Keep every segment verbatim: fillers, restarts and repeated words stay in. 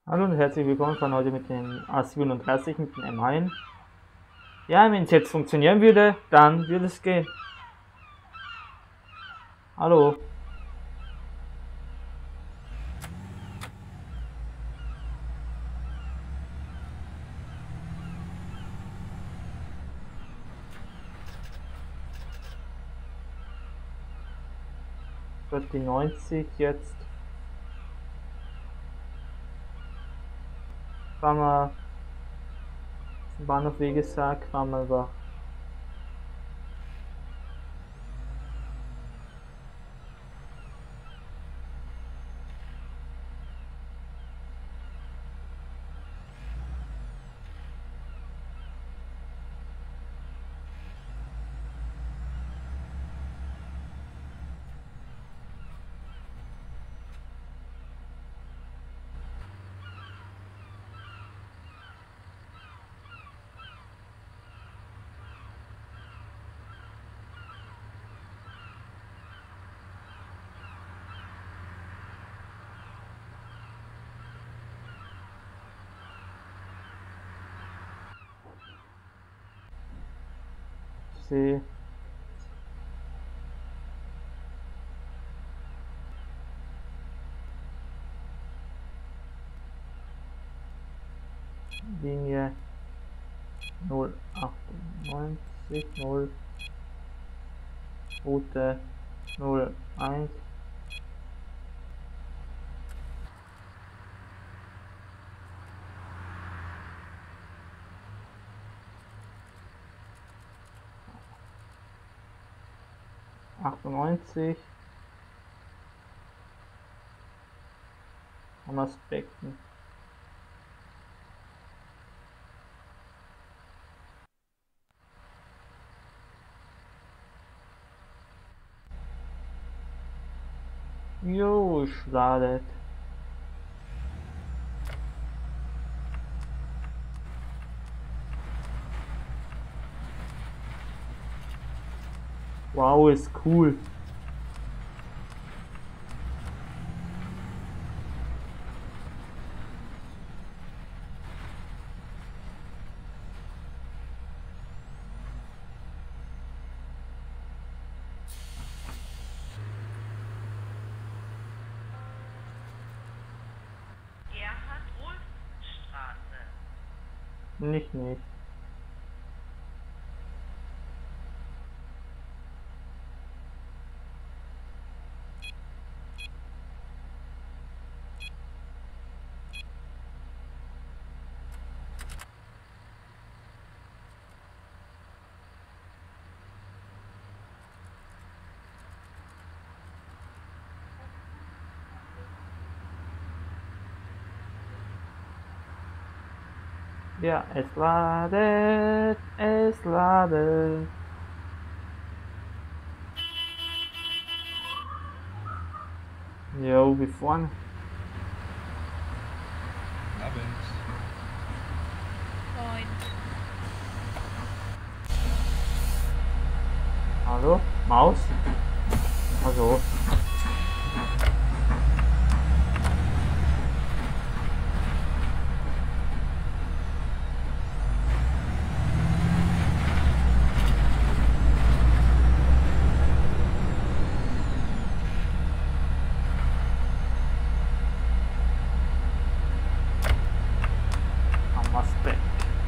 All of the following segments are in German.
Hallo und herzlich willkommen von heute mit dem A siebenunddreißig mit dem M eins. Ja, wenn es jetzt funktionieren würde, dann würde es gehen. Hallo. Wird die neunzig jetzt. Fahren wir zum Bahnhof Wegesag, fahren wir über. See. Linie null achtundneunzig null Route null eins. achtundneunzig am Aspekten. Jo, ich ladet. Wow, ist cool. Nicht, nicht. Ja, es ladet, es ladet. Jo, wir fahren. Abend. Moin. Hallo? Maus? Also. Aspekt.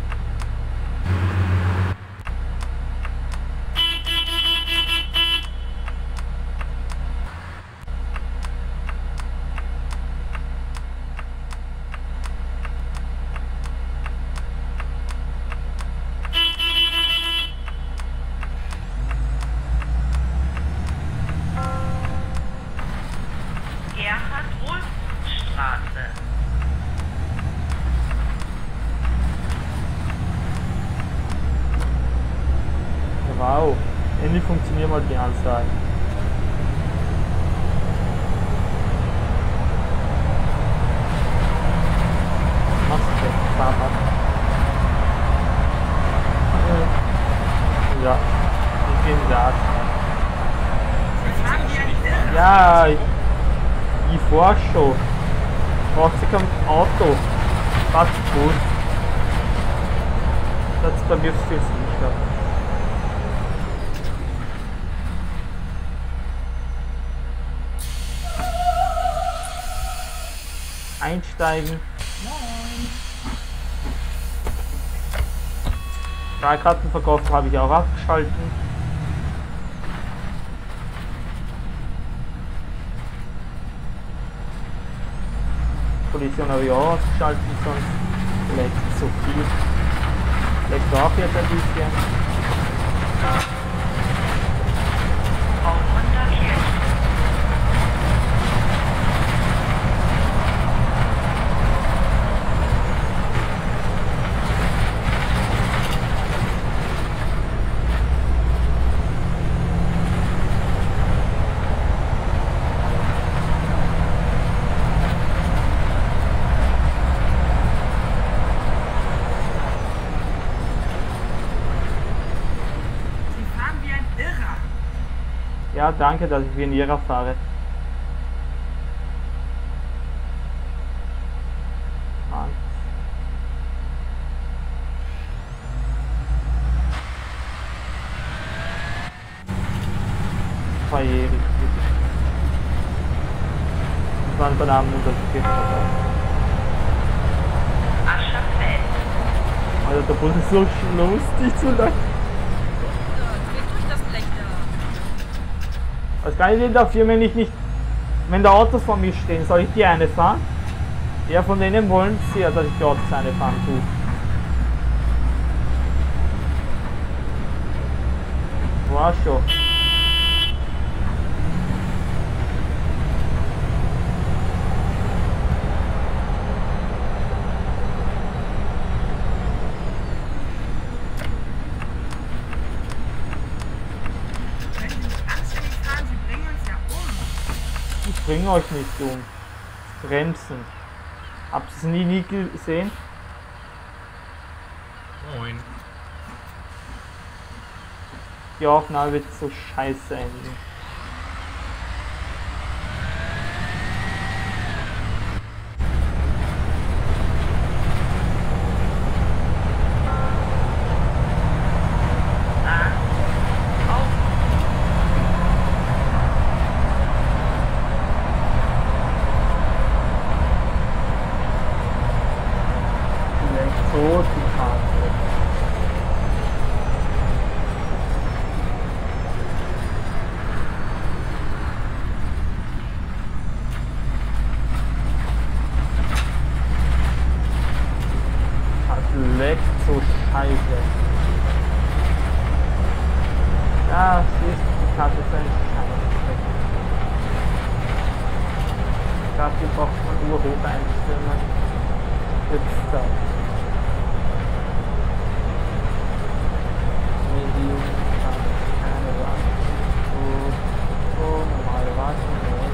Gerhard-Wolf-Straße. Wow, endlich funktionieren mal die Anzeigen. Machst du das Fahrrad? Ja, ich bin da. Ja, ich, ich fahr schon. Braucht sich ein Auto. Fast gut. Das ist bei mir viel sicher. Einsteigen. Stahlkartenverkauf habe ich auch abgeschalten. Kollision habe ich auch ausgeschalten, sonst vielleicht zu viel. Vielleicht auch jetzt ein bisschen. Ja, danke, dass ich wie ein Irrer fahre. Mann. Verjährig. Das waren Bananen und das geht vorbei. Alter, der Bus ist so lustig zu lang. Was kann ich denn dafür, wenn ich nicht, wenn da Autos vor mir stehen, soll ich die eine fahren? Ja, von denen wollen sie ja, dass ich die Autos eine fahren tue. War schon. Ich bringe euch nicht um. Bremsen. Habt ihr es nie, nie gesehen? Moin. Die Aufnahme wird so scheiße enden. Leckt so scheiße. Ja, siehst du, die Karte ist ein Scheiße. Dafür braucht man Uhr hoch einstellen. Jetzt da. Medium, keine Wartung. So, so, normale Wartung.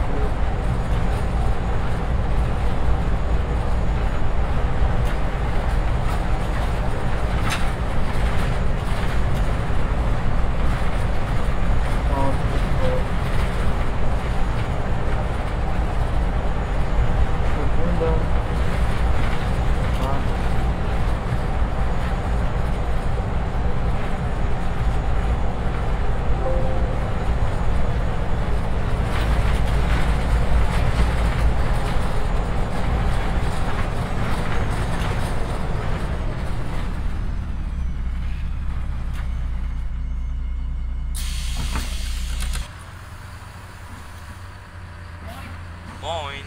Moin.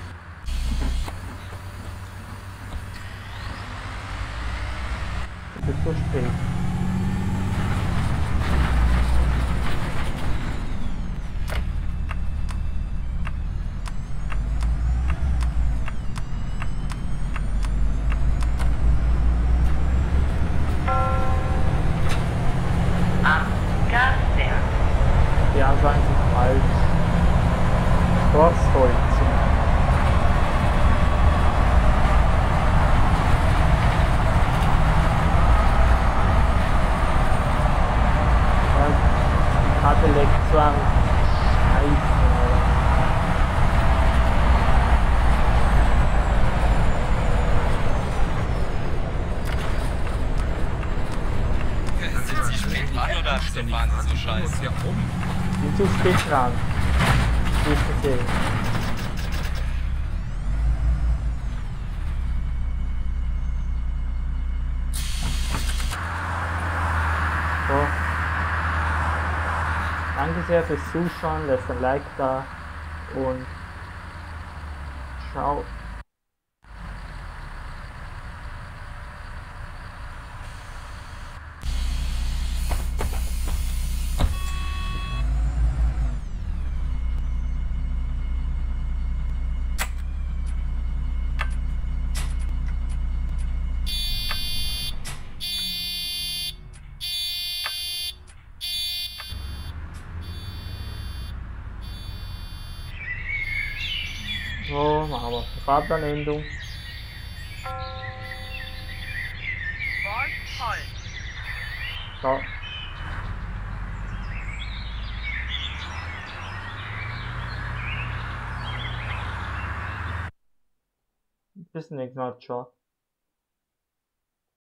Es ist so spät. Ja, sagen Sie falsch. Dorfholzen. Die Karte leckt zwar am Scheiße. Wieso fahren sie so scheiße? Hier um. Bin zu spät dran. Wie ich das sehe. So. Danke sehr fürs Zuschauen, lasst ein Like da und ciao. So, machen wir die Fahrplanänderung. So. Bis zum nächsten Mal. Ciao.